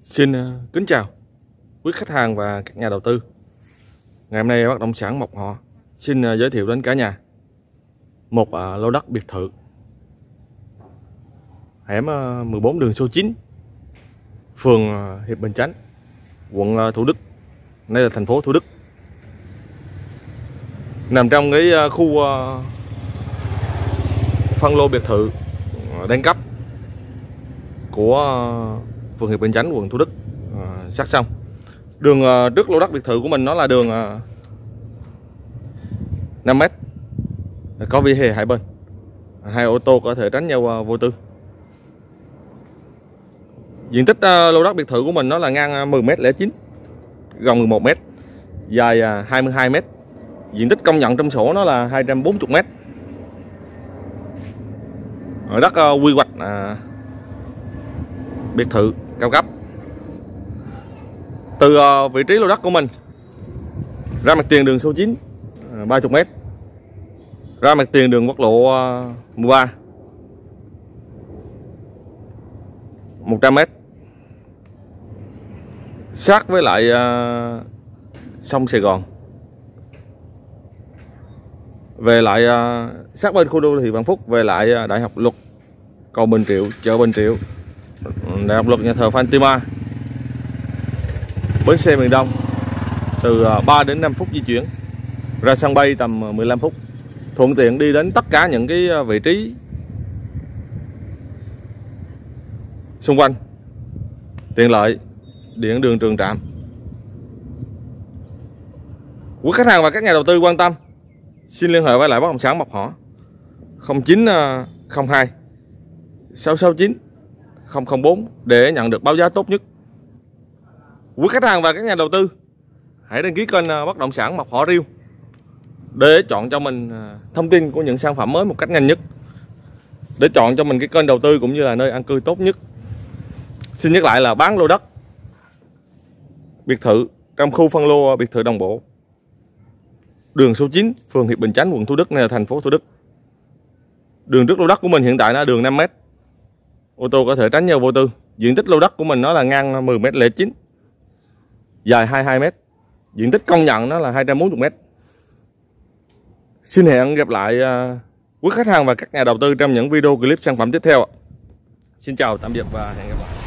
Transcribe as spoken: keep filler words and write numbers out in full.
Xin uh, kính chào quý khách hàng và các nhà đầu tư. Ngày hôm nay bất động sản Mộc Họ xin uh, giới thiệu đến cả nhà một uh, lô đất biệt thự hẻm uh, mười bốn đường số chín, phường uh, Hiệp Bình Chánh, quận uh, Thủ Đức. Đây là thành phố Thủ Đức, nằm trong cái uh, khu uh, phân lô biệt thự uh, đang cấp của uh, phường Hiệp Bình Chánh, quận Thủ Đức, à, sát sông. Đường à, trước lô đất biệt thự của mình nó là đường à, năm mét, có vỉa hè hai bên, hai ô tô có thể tránh nhau à, vô tư. Diện tích à, lô đất biệt thự của mình nó là ngang mười mét lẻ chín, rộng mười một mét, dài à, hai mươi hai mét. Diện tích công nhận trong sổ nó là hai trăm bốn mươi mét. Ở đất à, quy hoạch à, biệt thự cao cấp. Từ uh, vị trí lô đất của mình ra mặt tiền đường số chín uh, ba mươi mét, ra mặt tiền đường quốc lộ uh, mười ba một trăm mét, sát với lại uh, sông Sài Gòn. Về lại uh, sát bên khu đô thị Vạn Phúc, về lại uh, Đại học Luật, cầu Bình Triệu, chợ Bình Triệu, Đại học Luật, nhà thờ Fatima, bến xe miền Đông. Từ ba đến năm phút di chuyển, ra sân bay tầm mười lăm phút, thuận tiện đi đến tất cả những cái vị trí xung quanh, tiện lợi, điện đường trường trạm. Quý khách hàng và các nhà đầu tư quan tâm xin liên hệ với lại bất động sản Mộc Họ không chín không hai sáu sáu chín không không bốn để nhận được báo giá tốt nhất. Quý khách hàng và các nhà đầu tư hãy đăng ký kênh bất động sản Mộc Họ Riêu để chọn cho mình thông tin của những sản phẩm mới một cách nhanh nhất, để chọn cho mình cái kênh đầu tư cũng như là nơi an cư tốt nhất. Xin nhắc lại là bán lô đất biệt thự trong khu phân lô biệt thự đồng bộ, đường số chín, phường Hiệp Bình Chánh, quận Thủ Đức, này là thành phố Thủ Đức. Đường trước lô đất của mình hiện tại là đường năm mét, ô tô có thể tránh nhau vô tư. Diện tích lô đất của mình nó là ngang mười mét lẻ chín, dài hai mươi hai mét. Diện tích công nhận nó là hai trăm bốn mươi mét. Xin hẹn gặp lại uh, quý khách hàng và các nhà đầu tư trong những video clip sản phẩm tiếp theo. Xin chào tạm biệt và hẹn gặp lại.